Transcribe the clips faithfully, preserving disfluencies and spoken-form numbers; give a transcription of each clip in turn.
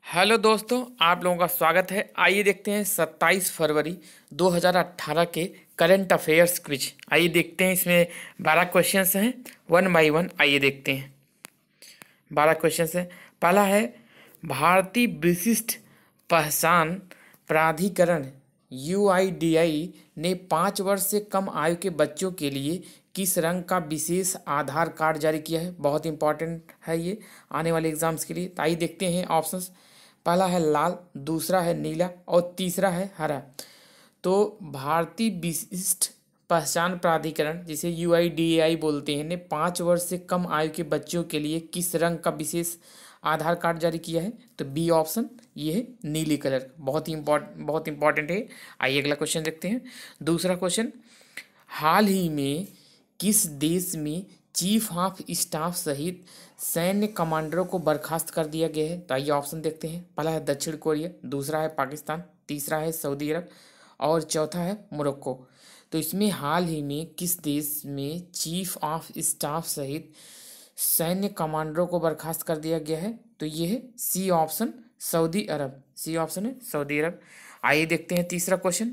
Hello दोस्तों, आप लोगों का स्वागत है। आइए देखते हैं सत्ताईस फरवरी दो हज़ार अठारह के करंट अफेयर्स क्विज। आइए देखते हैं, इसमें बारह क्वेश्चंस हैं, वन बाय वन। आइए देखते हैं, बारह क्वेश्चंस हैं। पहला है, भारतीय विशिष्ट पहचान प्राधिकरण यू आई डी आई ने पाँच वर्ष से कम आयु के बच्चों के लिए किस रंग का विशेष आधार कार्ड जारी किया है। बहुत इंपॉर्टेंट है ये आने वाले एग्जाम्स के लिए। तो आइए देखते हैं ऑप्शंस। पहला है लाल, दूसरा है नीला और तीसरा है हरा। तो भारतीय विशिष्ट पहचान प्राधिकरण, जिसे यू आई डी ए आई बोलते हैं, ने पाँच वर्ष से कम आयु के बच्चों के लिए किस रंग का विशेष आधार कार्ड जारी किया है। तो बी ऑप्शन, ये है नीली कलर। बहुत ही इम्पोर्टेंट बहुत इंपॉर्टेंट है। आइए अगला क्वेश्चन देखते हैं। दूसरा क्वेश्चन, हाल ही में किस देश में चीफ ऑफ स्टाफ सहित सैन्य कमांडरों को बर्खास्त कर दिया गया है। तो आइए ऑप्शन देखते हैं। पहला है दक्षिण कोरिया, दूसरा है पाकिस्तान, तीसरा है सऊदी अरब और चौथा है मोरक्को। तो इसमें हाल ही में किस देश में चीफ ऑफ स्टाफ सहित सैन्य कमांडरों को बर्खास्त कर दिया गया है। तो ये है सी ऑप्शन, सऊदी अरब। सी ऑप्शन है सऊदी अरब। आइए देखते हैं तीसरा क्वेश्चन।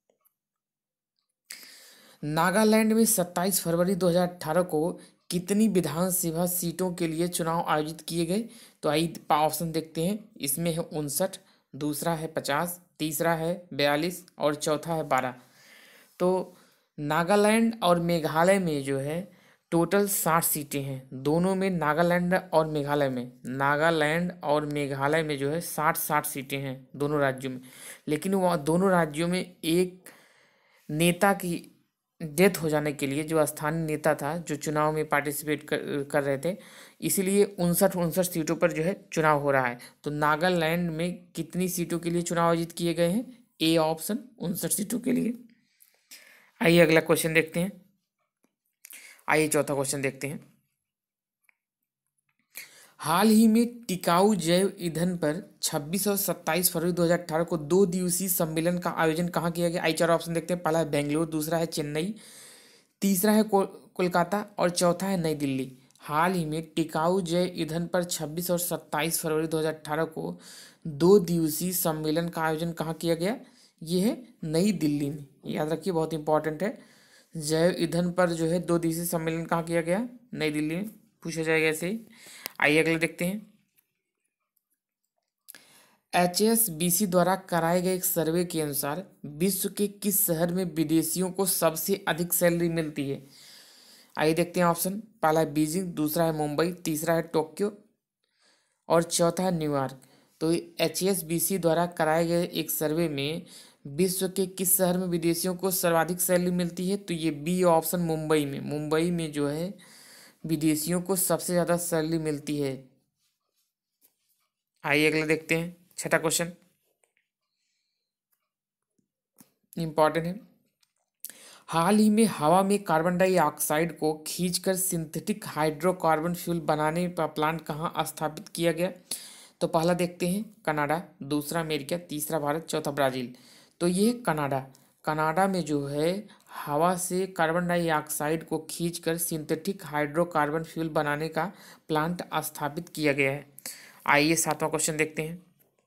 नागालैंड में सत्ताईस फरवरी दो हज़ार अठारह को कितनी विधानसभा सीटों के लिए चुनाव आयोजित किए गए। तो आइए ऑप्शन देखते हैं। इसमें है उनसठ, दूसरा है पचास, तीसरा है बयालीस और चौथा है बारह। तो नागालैंड और मेघालय में जो है टोटल साठ सीटें हैं। दोनों में, नागालैंड और मेघालय में, नागालैंड और मेघालय में जो है साठ साठ सीटें हैं दोनों राज्यों में। लेकिन वह दोनों राज्यों में एक नेता की डेथ हो जाने के लिए, जो स्थानीय नेता था जो चुनाव में पार्टिसिपेट कर कर रहे थे, इसीलिए उनसठ उनसठ सीटों पर जो है चुनाव हो रहा है। तो नागालैंड में कितनी सीटों के लिए चुनाव आयोजित किए गए हैं। ए ऑप्शन, उनसठ सीटों के लिए। आइए अगला क्वेश्चन देखते हैं। आइए चौथा क्वेश्चन देखते हैं। हाल ही में टिकाऊ जैव ईंधन पर छब्बीस और सत्ताईस फरवरी दो हज़ार अठारह को दो दिवसीय सम्मेलन का आयोजन कहाँ किया गया। आई चार ऑप्शन देखते हैं। पहला है बेंगलुरु, दूसरा है चेन्नई, तीसरा है को, कोलकाता और चौथा है नई दिल्ली। हाल ही में टिकाऊ जैव ईंधन पर छब्बीस और सत्ताईस फरवरी दो हज़ार अठारह को दो दिवसीय सम्मेलन का आयोजन कहाँ किया गया। ये है नई दिल्ली में। याद रखिए, बहुत इंपॉर्टेंट है। जैव ईंधन पर जो है दो दिवसीय सम्मेलन कहाँ किया गया। नई दिल्ली में। पूछा जाएगा ऐसे ही। आइए अगले देखते हैं। एच एस बी सी द्वारा कराए गए एक सर्वे के अनुसार विश्व के किस शहर में विदेशियों को सबसे अधिक सैलरी मिलती है। आइए देखते हैं ऑप्शन। पहला है बीजिंग, दूसरा है मुंबई, तीसरा है टोक्यो और चौथा है न्यूयॉर्क। तो एच एस बी सी द्वारा कराए गए एक सर्वे में विश्व के किस शहर में विदेशियों को सर्वाधिक सैलरी मिलती है। तो ये बी ऑप्शन, मुंबई में। मुंबई में जो है विदेशियों को सबसे ज़्यादा सैलरी मिलती है। आइए अगला देखते हैं। छठा क्वेश्चन इंपॉर्टेंट है। हाल ही में हवा में कार्बन डाइऑक्साइड को खींचकर सिंथेटिक हाइड्रोकार्बन फ्यूल बनाने का प्लांट कहाँ स्थापित किया गया। तो पहला देखते हैं कनाडा, दूसरा अमेरिका, तीसरा भारत, चौथा ब्राज़ील। तो ये कनाडा। कनाडा में जो है हवा से कार्बन डाइऑक्साइड को खींचकर सिंथेटिक हाइड्रोकार्बन फ्यूल बनाने का प्लांट स्थापित किया गया है। आइए सातवां क्वेश्चन देखते हैं।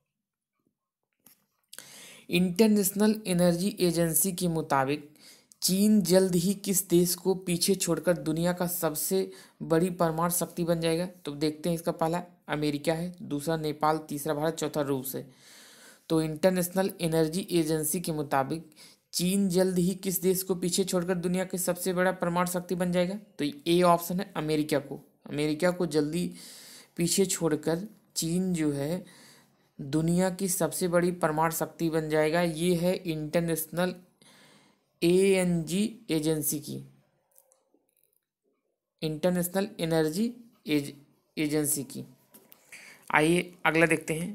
इंटरनेशनल एनर्जी एजेंसी के मुताबिक चीन जल्द ही किस देश को पीछे छोड़कर दुनिया का सबसे बड़ी परमाणु शक्ति बन जाएगा। तो देखते हैं। इसका पहला अमेरिका है, दूसरा नेपाल, तीसरा भारत, चौथा रूस है। तो इंटरनेशनल एनर्जी एजेंसी के मुताबिक चीन जल्द ही किस देश को पीछे छोड़कर दुनिया के सबसे बड़ा परमाणु शक्ति बन जाएगा। तो ए ऑप्शन है अमेरिका को। अमेरिका को जल्दी पीछे छोड़कर चीन जो है दुनिया की सबसे बड़ी परमाणु शक्ति बन जाएगा। ये है international A N G agency की, इंटरनेशनल एनर्जी एज, एजेंसी की। आइए अगला देखते हैं।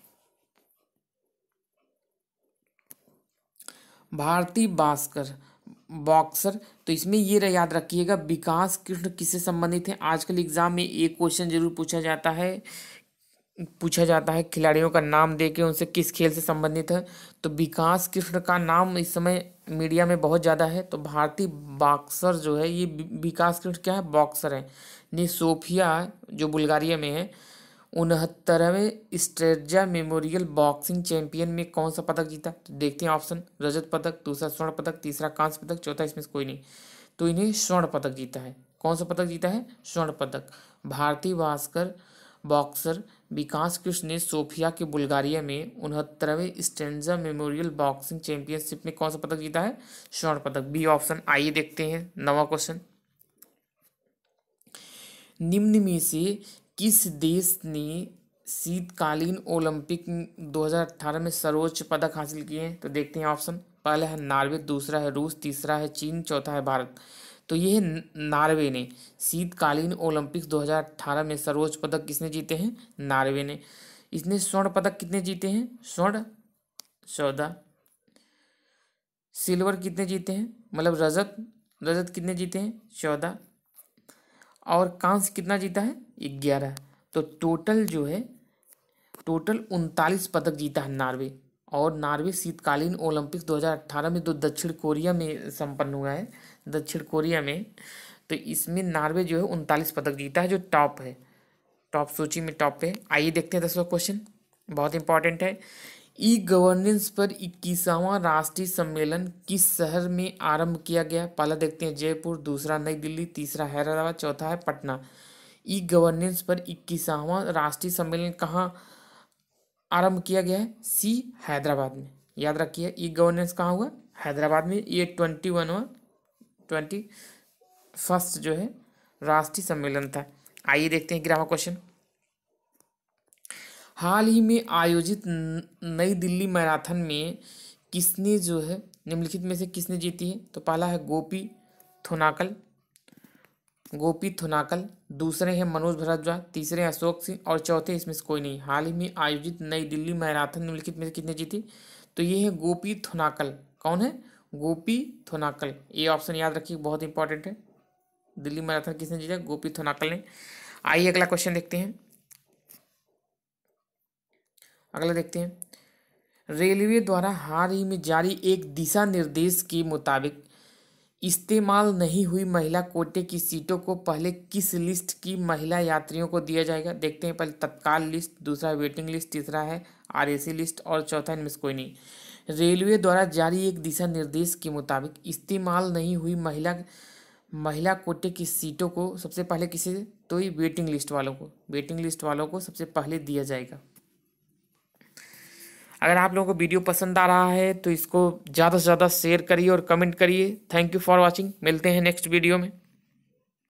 भारतीय बास्कर बॉक्सर। तो इसमें ये याद रखिएगा, विकास कृष्ण किससे संबंधित है। आजकल एग्जाम में एक क्वेश्चन जरूर पूछा जाता है पूछा जाता है खिलाड़ियों का नाम देके उनसे किस खेल से संबंधित है। तो विकास कृष्ण का नाम इस समय मीडिया में बहुत ज़्यादा है। तो भारतीय बॉक्सर जो है, ये विकास कृष्ण क्या है, बॉक्सर है। ने सोफिया जो बुल्गारिया में है, उनहत्तरवें स्ट्रेजा मेमोरियल बॉक्सिंग चैंपियन में कौन सा पदक जीता? तो देखते हैं ऑप्शन। रजत पदक, दूसरा स्वर्ण पदक, तीसरा कांस्य पदक, चौथा इसमें से कोई नहीं। तो इन्हें स्वर्ण पदक जीता है। कौन सा पदक जीता है? स्वर्ण पदक। भारतीय भास्कर बॉक्सर विकास कृष्ण ने सोफिया के बुल्गारिया में उनहत्तरवें स्ट्रेजा मेमोरियल बॉक्सिंग चैंपियनशिप में कौन सा पदक जीता है? स्वर्ण पदक, बी ऑप्शन। आइए देखते हैं नवा क्वेश्चन। निम्न में से किस देश ने शीतकालीन ओलंपिक दो हज़ार अठारह में सर्वोच्च पदक हासिल किए हैं? तो देखते हैं ऑप्शन। पहला है नॉर्वे, दूसरा है रूस, तीसरा है चीन, चौथा है भारत। तो ये है नॉर्वे ने। शीतकालीन ओलंपिक्स दो हज़ार अठारह में सर्वोच्च पदक किसने जीते हैं? नॉर्वे ने। इसने स्वर्ण पदक कितने जीते हैं? स्वर्ण चौदह। सिल्वर कितने जीते हैं? मतलब रजत रजत कितने जीते हैं? चौदह। और कांस्य कितना जीता है? ग्यारह। तो टोटल जो है टोटल उनतालीस पदक जीता है नॉर्वे। और नॉर्वे शीतकालीन ओलंपिक्स दो हज़ार अठारह में, जो दक्षिण कोरिया में संपन्न हुआ है, दक्षिण कोरिया में, तो इसमें नॉर्वे जो है उनतालीस पदक जीता है, जो टॉप है, टॉप सूची में टॉप पे। आइए देखते हैं दसवां क्वेश्चन, बहुत इंपॉर्टेंट है। ई गवर्नेंस पर इक्कीसवां राष्ट्रीय सम्मेलन किस शहर में आरंभ किया गया? पहला देखते हैं जयपुर, दूसरा नई दिल्ली, तीसरा हैदराबाद, चौथा है पटना। ई गवर्नेंस पर इक्कीसवां राष्ट्रीय सम्मेलन कहाँ आरंभ किया गया है? सी हैदराबाद में। याद रखिए, ई गवर्नेंस कहाँ हुआ? हैदराबाद में। ये ट्वेंटी वनवा ट्वेंटी फर्स्ट जो है राष्ट्रीय सम्मेलन था। आइए देखते हैं ग्यारहवां क्वेश्चन। हाल ही में आयोजित नई दिल्ली मैराथन में किसने जो है निम्नलिखित में से किसने जीती है? तो पहला है गोपी थोनाकल गोपी थोनाकल, दूसरे हैं मनोज भारद्वाज, तीसरे हैं अशोक सिंह और चौथे इसमें से कोई नहीं। हाल ही में आयोजित नई दिल्ली मैराथन निम्नलिखित में से किसने जीती? तो ये है गोपी थोनाकल। कौन है? गोपी थोनाकल। ये ऑप्शन याद रखिए, बहुत इंपॉर्टेंट है। दिल्ली मैराथन किसने जीता? गोपी थोनाकल ने। आइए अगला क्वेश्चन देखते हैं। अगला देखते हैं। रेलवे द्वारा हाल ही में जारी एक दिशा निर्देश के मुताबिक इस्तेमाल नहीं हुई महिला कोटे की सीटों को पहले किस लिस्ट की महिला यात्रियों को दिया जाएगा? देखते हैं। पहले तत्काल लिस्ट, दूसरा वेटिंग लिस्ट, तीसरा है आरएसी लिस्ट और चौथा इनमें से कोई नहीं। रेलवे द्वारा जारी एक दिशा निर्देश के मुताबिक इस्तेमाल नहीं हुई महिला महिला कोटे की सीटों को सबसे पहले किसे? तो ये वेटिंग लिस्ट वालों को वेटिंग लिस्ट वालों को सबसे पहले दिया जाएगा। अगर आप लोगों को वीडियो पसंद आ रहा है तो इसको ज़्यादा से ज़्यादा शेयर करिए और कमेंट करिए। Thank you for watching. मिलते हैं नेक्स्ट वीडियो में।